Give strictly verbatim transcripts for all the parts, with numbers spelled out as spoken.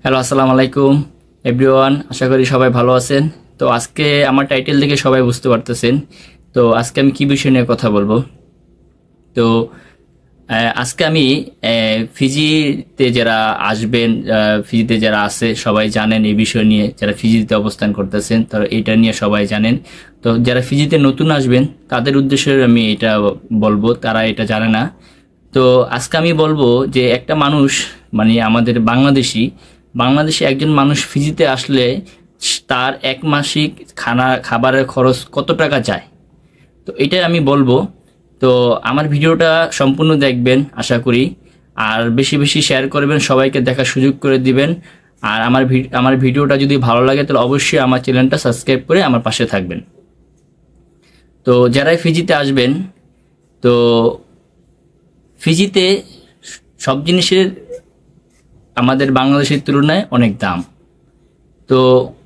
Hello, আসসালামু আলাইকুম everyone. আশা করি সবাই ভালো আছেন। তো আজকে আমার টাইটেল দেখে সবাই বুঝতে পারতেছেন। তো আজকে আমি কী বিষয় নিয়ে কথা বলবো। তো আহ, আজকে আমি আহ, ফিজিতে যারা আসবেন, আহ, ফিজিতে যারা আছে সবাই জানেন এই বিষয় নিয়ে। যারা ফিজিতে অবস্থান করতেছেন তারা এটা নিয়ে সবাই জানেন। তো যারা ফিজিতে নতুন আসবেন তাদের উদ্দেশ্যে আমি এটা বলবো, তারা এটা জানে না। তো আজকে আমি বলবো যে একটা মানুষ, মানে আমাদের বাংলাদেশি বাংলাদেশে একজন মানুষ ফিজিতে আসলে তার এক মাসিক খানা খাবারের খরচ কত টাকা যায়, তো এটা আমি বলবো। তো আমার ভিডিওটা সম্পূর্ণ দেখবেন আশা করি, আর বেশি বেশি শেয়ার করবেন, সবাইকে দেখার সুযোগ করে দিবেন। আর আমার আমার ভিডিওটা যদি ভালো লাগে তাহলে অবশ্যই আমার চ্যানেলটা সাবস্ক্রাইব করে আমার পাশে থাকবেন। তো যারাই ফিজিতে আসবেন, তো ফিজিতে সব জিনিসের আমাদের বাংলাদেশের তুলনায় অনেক দাম। তো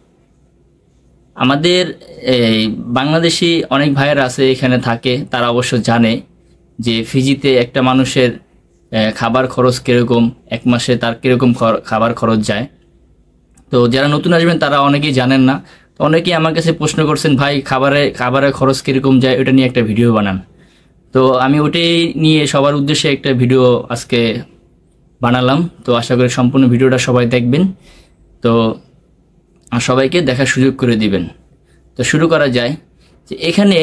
আমাদের এই বাংলাদেশি অনেক ভাইয়েরা আছে এখানে থাকে, তারা অবশ্য জানে যে ফিজিতে একটা মানুষের খাবার খরচ কীরকম, এক মাসে তার কীরকম খাবার খরচ যায়। তো যারা নতুন আসবেন তারা অনেকেই জানেন না। তো অনেকেই আমার কাছে প্রশ্ন করছেন, ভাই খাবারে খাবারের খরচ কীরকম যায় ওটা নিয়ে একটা ভিডিও বানান। তো আমি ওটাই নিয়ে সবার উদ্দেশ্যে একটা ভিডিও আজকে বানালাম। তো আশা করি সম্পূর্ণ ভিডিওটা সবাই দেখবেন, তো সবাইকে দেখার সুযোগ করে দিবেন। তো শুরু করা যায় যে এখানে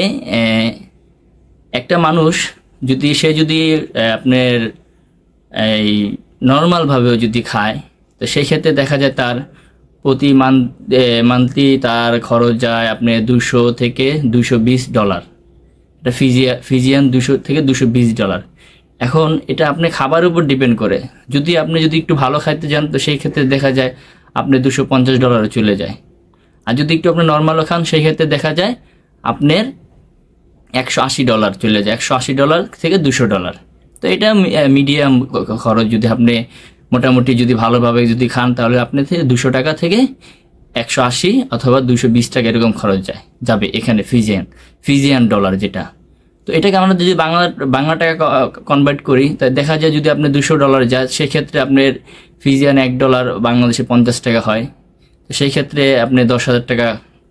একটা মানুষ যদি সে যদি আপনার এই নর্মালভাবেও যদি খায়, তো সেই ক্ষেত্রে দেখা যায় তার প্রতি মান্থ মান্থলি তার খরচ যায় আপনার দুশো থেকে দুশো বিশ ডলার। এটা ফিজিয়া ফিজিয়ান দুশো থেকে দুশো বিশ ডলার। এখন এটা আপনি খাবারের উপর ডিপেন্ড করে। যদি আপনি যদি একটু ভালো খাইতে যান তো সেই ক্ষেত্রে দেখা যায় আপনি দুশো পঞ্চাশ ডলারও চলে যায়। আর যদি একটু আপনি নর্মালও খান সেই ক্ষেত্রে দেখা যায় আপনার একশো আশি ডলার চলে যায়, একশো আশি ডলার থেকে দুশো ডলার। তো এটা মিডিয়াম খরচ। যদি আপনি মোটামুটি যদি ভালোভাবে যদি খান তাহলে আপনি থেকে দুশো টাকা থেকে একশো আশি অথবা দুশো বিশ টাকা এরকম খরচ যায় যাবে এখানে ফিজিয়ান ফিজিয়ান ডলার যেটা। তো এটাকে আমরা যদি বাংলা বাংলা টাকা কনভার্ট করি তাই দেখা যায় যদি আপনি দুশো ডলার যায় সেক্ষেত্রে আপনার ফিজিয়ান এক ডলার বাংলাদেশে পঞ্চাশ টাকা হয়। তো সেই ক্ষেত্রে আপনি দশ হাজার টাকা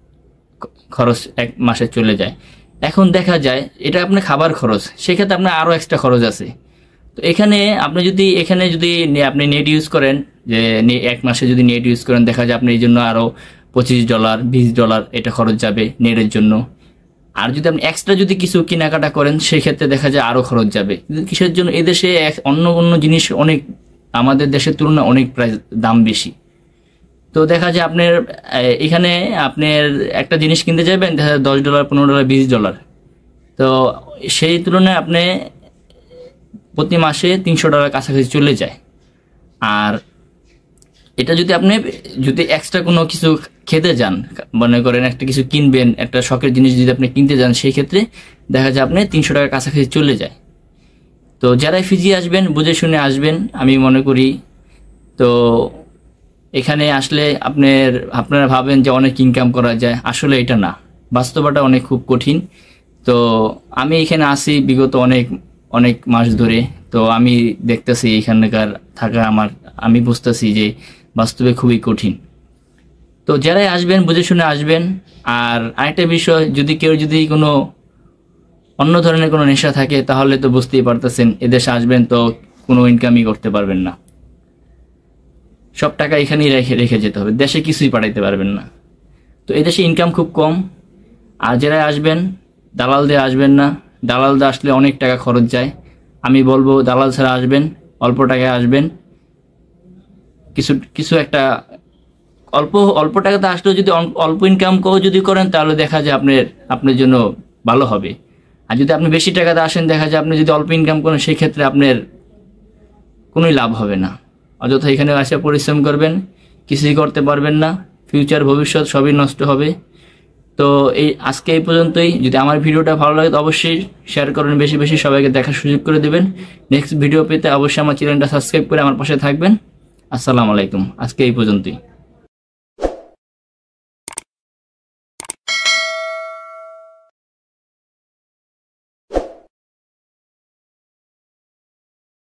খরচ এক মাসে চলে যায়। এখন দেখা যায় এটা আপনার খাবার খরচ, সেক্ষেত্রে আপনার আরও এক্সট্রা খরচ আছে। তো এখানে আপনি যদি এখানে যদি আপনি নেট ইউজ করেন, যে এক মাসে যদি নেট ইউজ করেন দেখা যায় আপনি এই জন্য আরও পঁচিশ ডলার বিশ ডলার এটা খরচ যাবে নেটের জন্য। আর যদি আপনি এক্সট্রা যদি কিছু কেনাকাটা করেন সেই ক্ষেত্রে দেখা যায় আরও খরচ যাবে। কিসের জন্য? এদেশে অন্য অন্য জিনিস অনেক আমাদের দেশের তুলনায় অনেক প্রাইস দাম বেশি। তো দেখা যায় আপনার এখানে আপনার একটা জিনিস কিনতে যাবেন দেখা যায় দশ ডলার পনেরো ডলার বিশ ডলার। তো সেই তুলনায় আপনি প্রতি মাসে তিনশো ডলার কাছাকাছি চলে যায়। আর এটা যদি আপনি যদি এক্সট্রা কোনো কিছু খেতে যান, মনে করেন একটা কিছু কিনবেন, একটা শখের জিনিস যদি আপনি কিনতে যান সেই ক্ষেত্রে দেখা যায় আপনি তিনশো টাকার কাছাকাছি চলে যায়। তো যারাই ফিজি আসবেন বুঝে শুনে আসবেন আমি মনে করি। তো এখানে আসলে আপনার আপনারা ভাবেন যে অনেক ইনকাম করা যায়, আসলে এটা না, বাস্তবতা অনেক খুব কঠিন। তো আমি এখানে আসি বিগত অনেক অনেক মাস ধরে। তো আমি দেখতেছি এখানকার থাকা আমার আমি বুঝতেছি যে বাস্তবে খুবই কঠিন। তো যারাই আসবেন বুঝে শুনে আসবেন। আর আরেকটা বিষয়, যদি কেউ যদি কোনো অন্য ধরনের কোনো নেশা থাকে তাহলে তো বুঝতেই পারতেছেন এদেশে আসবেন তো কোনো ইনকামই করতে পারবেন না, সব টাকা এখানেই রেখে রেখে যেতে হবে, দেশে কিছুই পাঠাইতে পারবেন না। তো এদেশে ইনকাম খুব কম। আর যারা আসবেন দালাল দিয়ে আসবেন না, দালাল দিয়ে আসলে অনেক টাকা খরচ যায়। আমি বলবো দালাল ছাড়া আসবেন, অল্প টাকায় আসবেন, কিছু কিছু একটা অল্প অল্প টাকাতে আসলেও যদি অল্প ইনকাম কেউ যদি করেন তাহলে দেখা যায় আপনার আপনার জন্য ভালো হবে। আর যদি আপনি বেশি টাকাতে আসেন দেখা যায় আপনি যদি অল্প ইনকাম করেন সেই ক্ষেত্রে আপনার কোনোই লাভ হবে না। অযথা এখানে আসে পরিশ্রম করবেন, কিছুই করতে পারবেন না, ফিউচার ভবিষ্যৎ সবই নষ্ট হবে। তো এই আজকে এই পর্যন্তই। যদি আমার ভিডিওটা ভালো লাগে তো অবশ্যই শেয়ার করবেন, বেশি বেশি সবাইকে দেখার সুযোগ করে দেবেন। নেক্সট ভিডিও পেতে অবশ্যই আমার চ্যানেলটা সাবস্ক্রাইব করে আমার পাশে থাকবেন। আসসালামু আলাইকুম। আজকে এই পর্যন্তই।